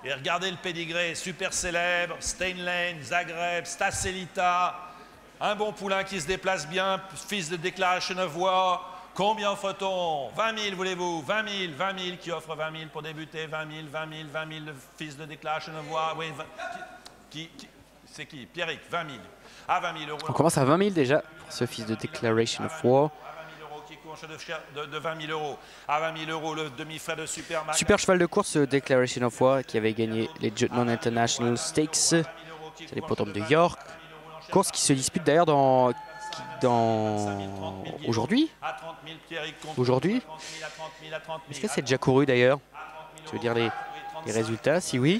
Et regardez le pédigré, super célèbre, Steinlein, Zagreb, Stacelita. Un bon poulain qui se déplace bien, fils de Declaration of War. Combien offre-t-on? 20 000, voulez-vous? 20 000, 20 000, qui offre 20 000 pour débuter? 20 000, 20 000, 20 000, le fils de Declaration of War. Oui, c'est qui? Pierrick, 20 000. À 20 000 euros. On commence à 20 000 déjà pour ce fils de Declaration of War. Qui court de 20 000 euros. À 20 000 euros, le demi-frère de Supermac. Super cheval de course, Declaration of War, qui avait gagné les Juddmonte International Stakes. C'est l'hippodrome de York. Course qui se dispute d'ailleurs dans aujourd'hui. Aujourd'hui. Est-ce que c'est déjà couru d'ailleurs? Tu veux dire les résultats? Si oui.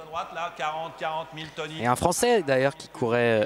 Et un Français d'ailleurs qui courait.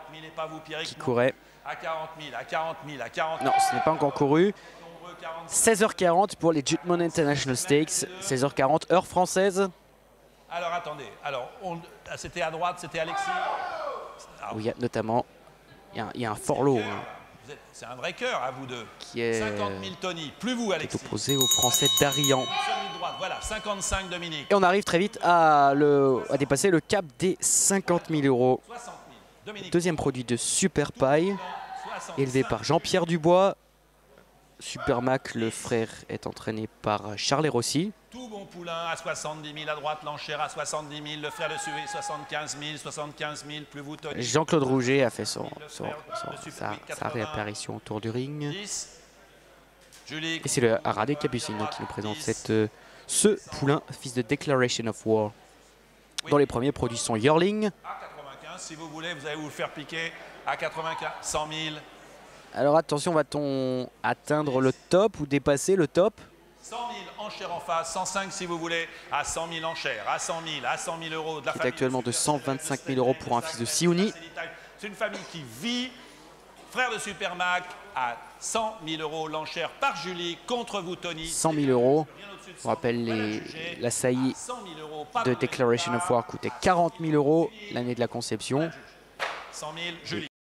À 40 000, à 40 000, à 40 000. Non, ce n'est pas encore couru. 16h40 pour les Juddmonte International Stakes. 16h40, heure française. Alors attendez, c'était à droite, c'était Alexis. Où il y a notamment, il y a un fort lot. Hein, c'est un vrai cœur à vous deux. Qui est 50 000 Tony, plus vous Alexis. Qui est opposé au Français d'Arian. Voilà, 55 Dominique. Et on arrive très vite à dépasser le cap des 50 000 euros. Deuxième produit de Super Paille, élevé par Jean-Pierre Dubois. Supermac, le frère, est entraîné par Charles Rossi. Tout bon poulain à 70 000 à droite, l'enchère à 70 000, le frère de Sué 75 000, 75 000, plus vous Tony. Jean-Claude Rouget a fait sa réapparition autour du ring. 10. Et c'est le Haradé Capucine qui nous présente ce poulain, fils de Declaration of War. Dont les premiers produits sont Yearling. À 95, si vous voulez, vous allez vous faire piquer à 95, 100 000. Alors attention, va-t-on atteindre le top ou dépasser le top? 100 000 enchères en face, 105 si vous voulez, à 100 000 enchères, à 100 000, à 100 000 euros. De la qui est actuellement de 125 000 euros pour un fils de Siouni. C'est une famille qui vit. Frère de Supermac à 100 000 euros l'enchère par Julie contre vous Tony. 100 000 euros. On rappelle la saillie de Declaration of War coûtait 40 000 euros l'année de la conception. 100 000 Julie.